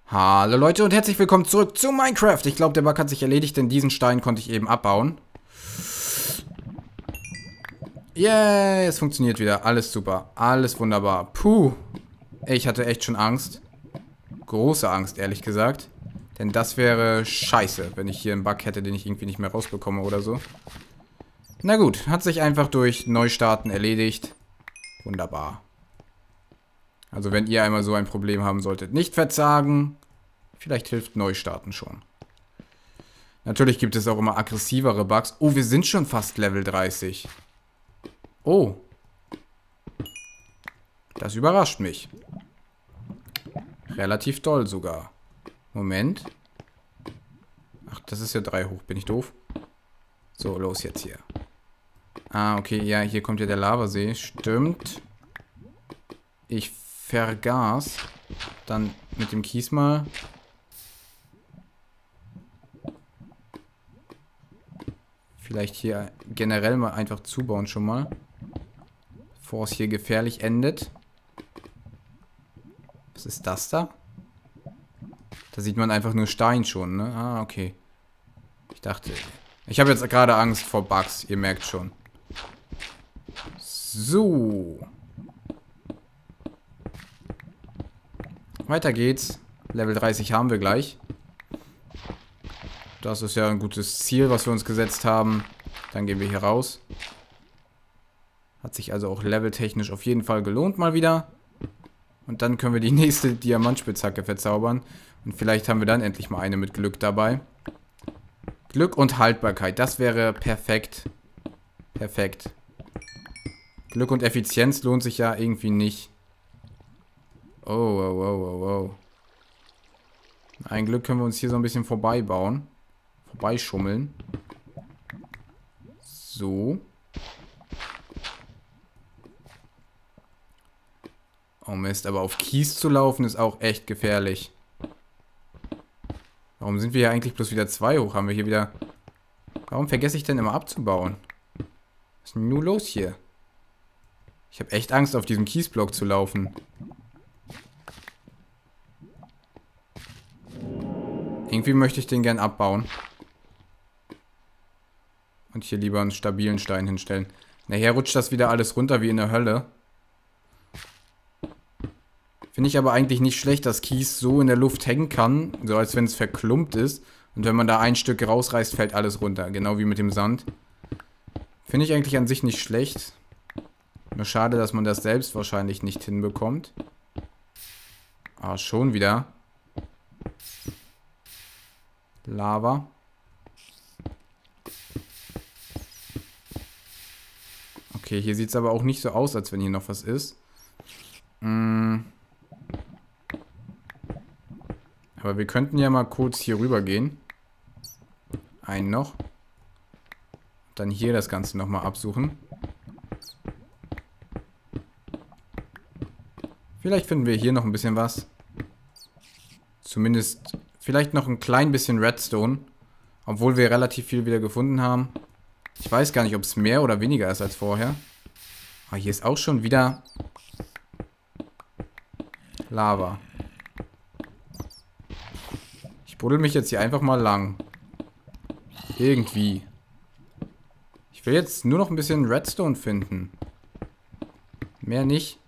Hallo Leute und herzlich willkommen zurück zu Minecraft. Ich glaube, der Bug hat sich erledigt, denn diesen Stein konnte ich eben abbauen. Yay, es funktioniert wieder. Alles super. Alles wunderbar. Puh. Ich hatte echt schon Angst. Große Angst, ehrlich gesagt. Denn das wäre scheiße, wenn ich hier einen Bug hätte, den ich irgendwie nicht mehr rausbekomme oder so. Na gut, hat sich einfach durch Neustarten erledigt. Wunderbar. Also wenn ihr einmal so ein Problem haben solltet, nicht verzagen. Vielleicht hilft Neustarten schon. Natürlich gibt es auch immer aggressivere Bugs. Oh, wir sind schon fast Level 30. Oh. Das überrascht mich. Relativ doll sogar. Moment. Ach, das ist ja 3 hoch. Bin ich doof? So, los jetzt hier. Ah, okay. Ja, hier kommt ja der Lavasee. Stimmt. Ich vergaß. Dann mit dem Kies mal. Vielleicht hier generell mal einfach zubauen schon mal. Bevor es hier gefährlich endet. Was ist das da? Da sieht man einfach nur Stein schon, ne? Ah, okay. Ich dachte... Ich habe jetzt gerade Angst vor Bugs, ihr merkt schon. So. Weiter geht's. Level 30 haben wir gleich. Das ist ja ein gutes Ziel, was wir uns gesetzt haben. Dann gehen wir hier raus. Hat sich also auch leveltechnisch auf jeden Fall gelohnt mal wieder. Und dann können wir die nächste Diamantspitzhacke verzaubern. Und vielleicht haben wir dann endlich mal eine mit Glück dabei. Glück und Haltbarkeit, das wäre perfekt. Perfekt. Glück und Effizienz lohnt sich ja irgendwie nicht. Oh, oh, oh, oh, oh. Ein Glück können wir uns hier so ein bisschen vorbeibauen. Vorbeischummeln. So. Oh Mist, aber auf Kies zu laufen ist auch echt gefährlich. Warum sind wir hier eigentlich bloß wieder 2 hoch? Haben wir hier wieder... Warum vergesse ich denn immer abzubauen? Was ist denn nur los hier? Ich habe echt Angst, auf diesem Kiesblock zu laufen. Irgendwie möchte ich den gern abbauen. Und hier lieber einen stabilen Stein hinstellen. Nachher rutscht das wieder alles runter wie in der Hölle. Finde ich aber eigentlich nicht schlecht, dass Kies so in der Luft hängen kann. So als wenn es verklumpt ist. Und wenn man da ein Stück rausreißt, fällt alles runter. Genau wie mit dem Sand. Finde ich eigentlich an sich nicht schlecht. Nur schade, dass man das selbst wahrscheinlich nicht hinbekommt. Ah, schon wieder. Lava. Okay, hier sieht es aber auch nicht so aus, als wenn hier noch was ist. Aber wir könnten ja mal kurz hier rüber gehen. Einen noch. Dann hier das Ganze nochmal absuchen. Vielleicht finden wir hier noch ein bisschen was. Zumindest vielleicht noch ein klein bisschen Redstone. Obwohl wir relativ viel wieder gefunden haben. Ich weiß gar nicht, ob es mehr oder weniger ist als vorher. Aber hier ist auch schon wieder Lava. Ich buddel mich jetzt hier einfach mal lang. Irgendwie. Ich will jetzt nur noch ein bisschen Redstone finden. Mehr nicht.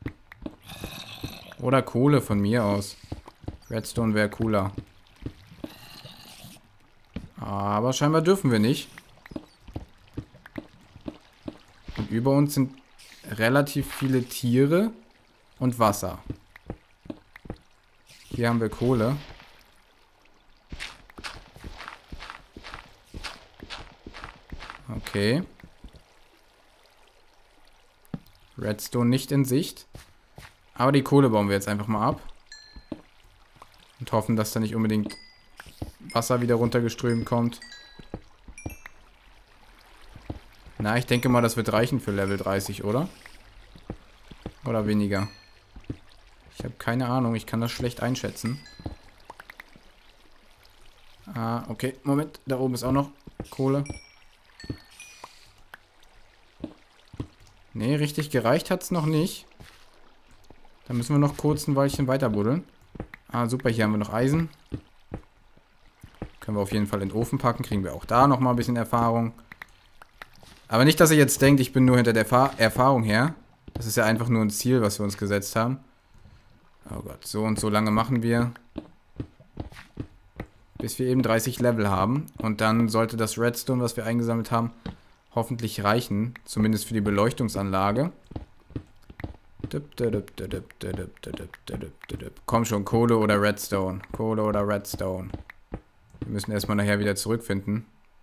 Oder Kohle von mir aus. Redstone wäre cooler. Aber scheinbar dürfen wir nicht. Und über uns sind relativ viele Tiere und Wasser. Hier haben wir Kohle. Okay. Redstone nicht in Sicht. Aber die Kohle bauen wir jetzt einfach mal ab. Und hoffen, dass da nicht unbedingt Wasser wieder runtergeströmt kommt. Na, ich denke mal, das wird reichen für Level 30, oder? Oder weniger. Ich habe keine Ahnung, ich kann das schlecht einschätzen. Ah, okay, Moment, da oben ist auch noch Kohle. Nee, richtig gereicht hat es noch nicht. Da müssen wir noch kurz ein Weilchen weiter buddeln. Ah, super, hier haben wir noch Eisen. Können wir auf jeden Fall in den Ofen packen. Kriegen wir auch da nochmal ein bisschen Erfahrung. Aber nicht, dass ihr jetzt denkt, ich bin nur hinter der Erfahrung her. Das ist ja einfach nur ein Ziel, was wir uns gesetzt haben. Oh Gott, so und so lange machen wir. Bis wir eben 30 Level haben. Und dann sollte das Redstone, was wir eingesammelt haben, hoffentlich reichen. Zumindest für die Beleuchtungsanlage. Komm schon, Kohle oder Redstone. Kohle oder Redstone. Wir müssen erstmal nachher wieder zurückfinden.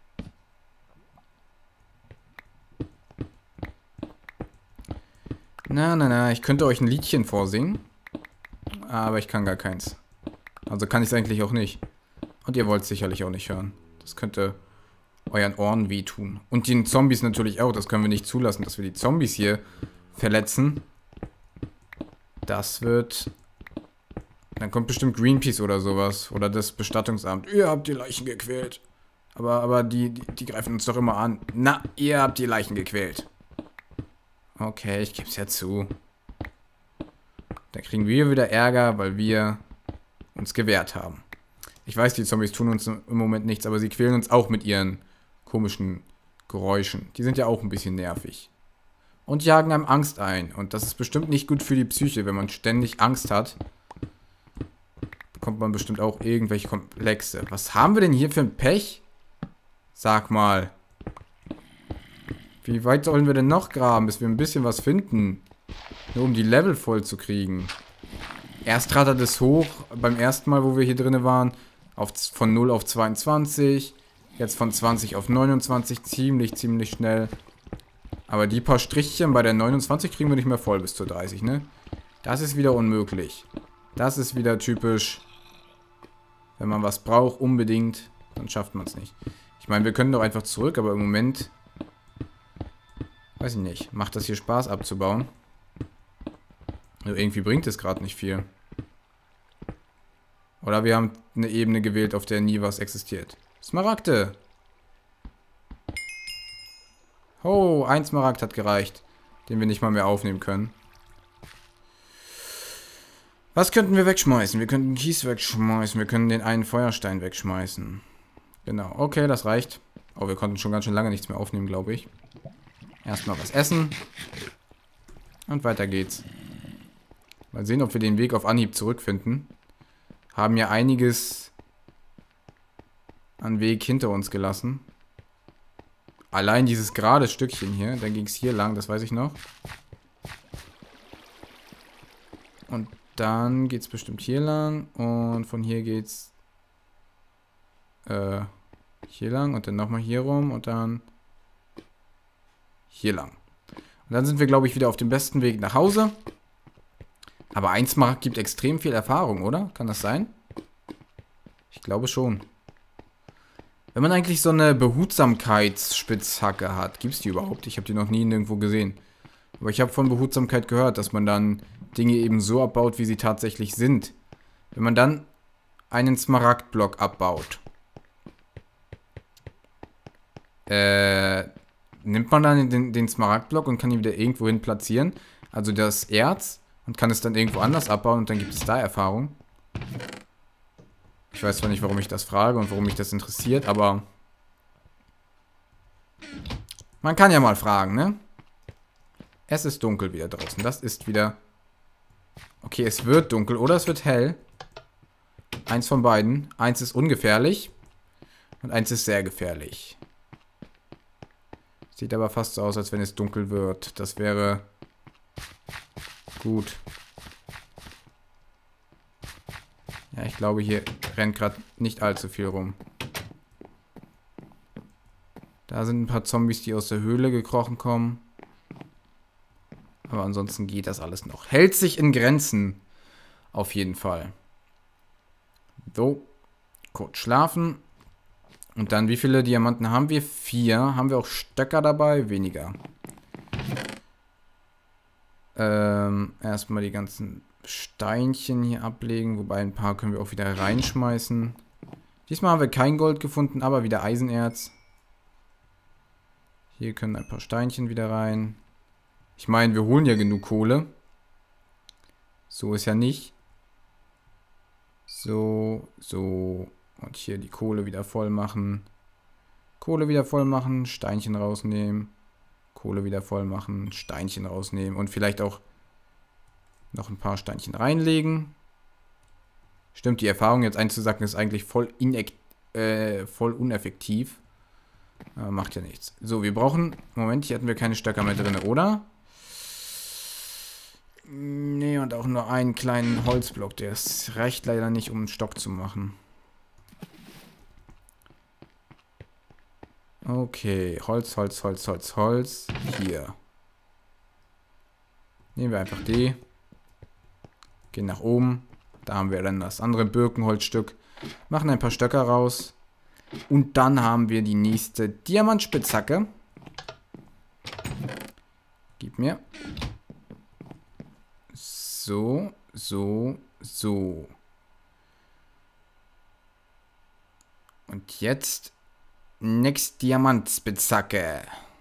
Na, ich könnte euch ein Liedchen vorsingen. Aber ich kann gar keins. Also kann ich es eigentlich auch nicht. Und ihr wollt es sicherlich auch nicht hören. Das könnte euren Ohren wehtun. Und den Zombies natürlich auch. Das können wir nicht zulassen, dass wir die Zombies hier verletzen. Das wird... Dann kommt bestimmt Greenpeace oder sowas. Oder das Bestattungsamt. Ihr habt die Leichen gequält. Aber die greifen uns doch immer an. Na, ihr habt die Leichen gequält. Okay, ich geb's ja zu. Dann kriegen wir wieder Ärger, weil wir uns gewehrt haben. Ich weiß, die Zombies tun uns im Moment nichts, aber sie quälen uns auch mit ihren komischen Geräuschen. Die sind ja auch ein bisschen nervig. Und jagen einem Angst ein. Und das ist bestimmt nicht gut für die Psyche, wenn man ständig Angst hat. Bekommt man bestimmt auch irgendwelche Komplexe. Was haben wir denn hier für ein Pech? Sag mal. Wie weit sollen wir denn noch graben, bis wir ein bisschen was finden? Nur um die Level voll zu kriegen. Erst rattert es hoch, beim ersten Mal, wo wir hier drin waren, von 0 auf 22. Jetzt von 20 auf 29, ziemlich schnell. Aber die paar Strichchen bei der 29 kriegen wir nicht mehr voll bis zur 30, ne? Das ist wieder unmöglich. Das ist wieder typisch. Wenn man was braucht, unbedingt, dann schafft man es nicht. Ich meine, wir können doch einfach zurück, aber im Moment... Weiß ich nicht. Macht das hier Spaß abzubauen? Also irgendwie bringt es gerade nicht viel. Oder wir haben eine Ebene gewählt, auf der nie was existiert. Smaragde! Oh, ein Smaragd hat gereicht. Den wir nicht mal mehr aufnehmen können. Was könnten wir wegschmeißen? Wir könnten Kies wegschmeißen. Wir können den einen Feuerstein wegschmeißen. Genau, okay, das reicht. Oh, wir konnten schon ganz schön lange nichts mehr aufnehmen, glaube ich. Erstmal was essen. Und weiter geht's. Mal sehen, ob wir den Weg auf Anhieb zurückfinden. Haben ja einiges an Weg hinter uns gelassen. Allein dieses gerade Stückchen hier. Dann ging es hier lang, das weiß ich noch. Und dann geht's bestimmt hier lang. Und von hier geht's hier lang. Und dann nochmal hier rum. Und dann hier lang. Und dann sind wir, glaube ich, wieder auf dem besten Weg nach Hause. Aber ein Smaragd gibt extrem viel Erfahrung, oder? Kann das sein? Ich glaube schon. Wenn man eigentlich so eine Behutsamkeitsspitzhacke hat, gibt es die überhaupt? Ich habe die noch nie nirgendwo gesehen. Aber ich habe von Behutsamkeit gehört, dass man dann Dinge eben so abbaut, wie sie tatsächlich sind. Wenn man dann einen Smaragdblock abbaut, nimmt man dann den Smaragdblock und kann ihn wieder irgendwo hin platzieren. Also das Erz und kann es dann irgendwo anders abbauen und dann gibt es da Erfahrung. Ich weiß zwar nicht, warum ich das frage und warum mich das interessiert, aber man kann ja mal fragen, ne? Es ist dunkel wieder draußen. Das ist wieder... Okay, es wird dunkel oder es wird hell. Eins von beiden. Eins ist ungefährlich und eins ist sehr gefährlich. Sieht aber fast so aus, als wenn es dunkel wird. Das wäre gut. Ja, ich glaube, hier rennt gerade nicht allzu viel rum. Da sind ein paar Zombies, die aus der Höhle gekrochen kommen. Aber ansonsten geht das alles noch. Hält sich in Grenzen. Auf jeden Fall. So. Kurz schlafen. Und dann, wie viele Diamanten haben wir? 4. Haben wir auch Stöcker dabei? Weniger. Erstmal die ganzen Steinchen hier ablegen. Wobei ein paar können wir auch wieder reinschmeißen. Diesmal haben wir kein Gold gefunden, aber wieder Eisenerz. Hier können ein paar Steinchen wieder rein. Ich meine, wir holen ja genug Kohle. So ist ja nicht. So, so. Und hier die Kohle wieder voll machen. Kohle wieder voll machen, Steinchen rausnehmen. Kohle wieder voll machen, Steinchen rausnehmen. Und vielleicht auch noch ein paar Steinchen reinlegen. Stimmt, die Erfahrung jetzt einzusacken ist eigentlich voll uneffektiv. Macht ja nichts. So, wir brauchen... Moment, hier hatten wir keine Stöcker mehr drin, oder? Nee, und auch nur einen kleinen Holzblock. Der reicht leider nicht, um einen Stock zu machen. Okay, Holz, Holz, Holz, Holz, Holz. Hier. Nehmen wir einfach die. Gehen nach oben. Da haben wir dann das andere Birkenholzstück. Machen ein paar Stöcker raus. Und dann haben wir die nächste Diamantspitzhacke. Gib mir. So, so, so. Und jetzt next Diamantspitzhacke.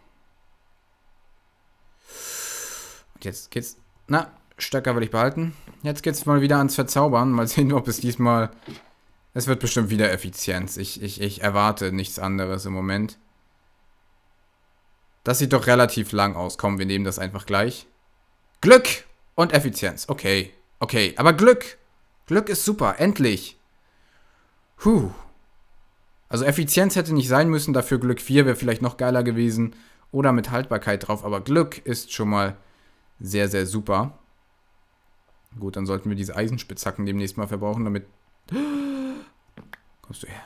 Und jetzt geht's. Na, Stöcker will ich behalten. Jetzt geht's mal wieder ans Verzaubern. Mal sehen, ob es diesmal... Es wird bestimmt wieder Effizienz. Ich erwarte nichts anderes im Moment. Das sieht doch relativ lang aus. Komm, wir nehmen das einfach gleich. Glück und Effizienz. Okay, okay. Aber Glück. Glück ist super. Endlich. Also Effizienz hätte nicht sein müssen. Dafür Glück 4 wäre vielleicht noch geiler gewesen. Oder mit Haltbarkeit drauf. Aber Glück ist schon mal sehr, sehr super. Gut, dann sollten wir diese Eisenspitzhacken demnächst mal verbrauchen, damit... Kommst du her?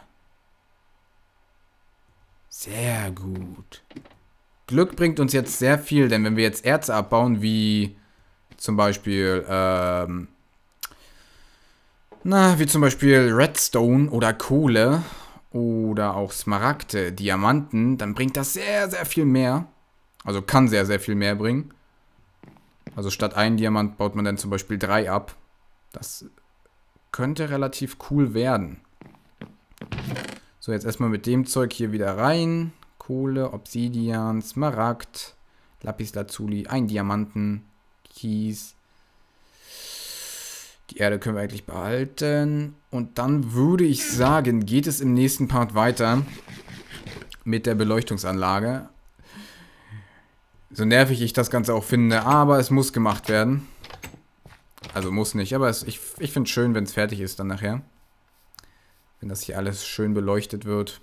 Sehr gut. Glück bringt uns jetzt sehr viel, denn wenn wir jetzt Erze abbauen, wie zum Beispiel, wie zum Beispiel Redstone oder Kohle oder auch Smaragde, Diamanten, dann bringt das sehr, sehr viel mehr. Also kann sehr, sehr viel mehr bringen. Also statt ein Diamant baut man dann zum Beispiel 3 ab. Das könnte relativ cool werden. So, jetzt erstmal mit dem Zeug hier wieder rein. Kohle, Obsidian, Smaragd, Lapislazuli, ein Diamanten, Kies. Die Erde können wir eigentlich behalten. Und dann würde ich sagen, geht es im nächsten Part weiter mit der Beleuchtungsanlage. So nervig ich das Ganze auch finde, aber es muss gemacht werden. Also muss nicht, aber ich finde es schön, wenn es fertig ist dann nachher. Wenn das hier alles schön beleuchtet wird.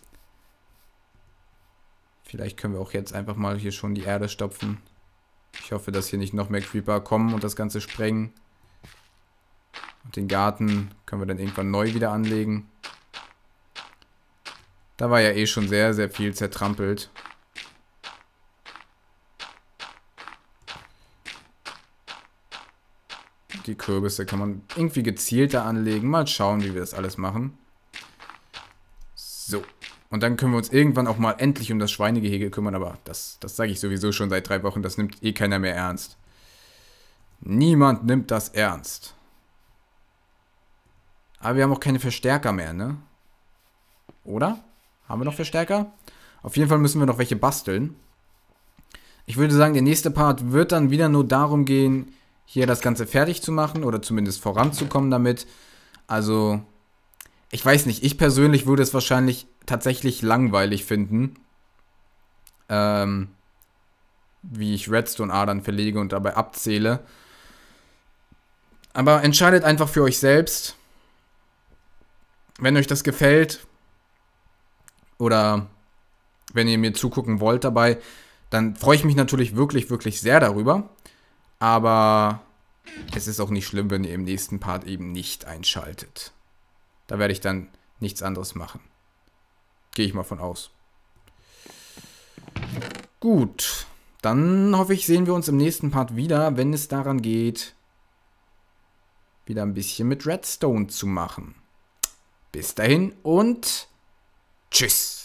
Vielleicht können wir auch jetzt einfach mal hier schon die Erde stopfen. Ich hoffe, dass hier nicht noch mehr Creeper kommen und das Ganze sprengen. Und den Garten können wir dann irgendwann neu wieder anlegen. Da war ja eh schon sehr, sehr viel zertrampelt. Die Kürbisse kann man irgendwie gezielter anlegen. Mal schauen, wie wir das alles machen. So. Und dann können wir uns irgendwann auch mal endlich um das Schweinegehege kümmern. Aber das sage ich sowieso schon seit 3 Wochen. Das nimmt eh keiner mehr ernst. Niemand nimmt das ernst. Aber wir haben auch keine Verstärker mehr, ne? Oder? Haben wir noch Verstärker? Auf jeden Fall müssen wir noch welche basteln. Ich würde sagen, der nächste Part wird dann wieder nur darum gehen, hier das Ganze fertig zu machen oder zumindest voranzukommen damit. Also, ich weiß nicht, ich persönlich würde es wahrscheinlich tatsächlich langweilig finden, wie ich Redstone-Adern verlege und dabei abzähle. Aber entscheidet einfach für euch selbst. Wenn euch das gefällt oder wenn ihr mir zugucken wollt dabei, dann freue ich mich natürlich wirklich, wirklich sehr darüber. Aber es ist auch nicht schlimm, wenn ihr im nächsten Part eben nicht einschaltet. Da werde ich dann nichts anderes machen. Gehe ich mal von aus. Gut, dann hoffe ich, sehen wir uns im nächsten Part wieder, wenn es daran geht, wieder ein bisschen mit Redstone zu machen. Bis dahin und tschüss.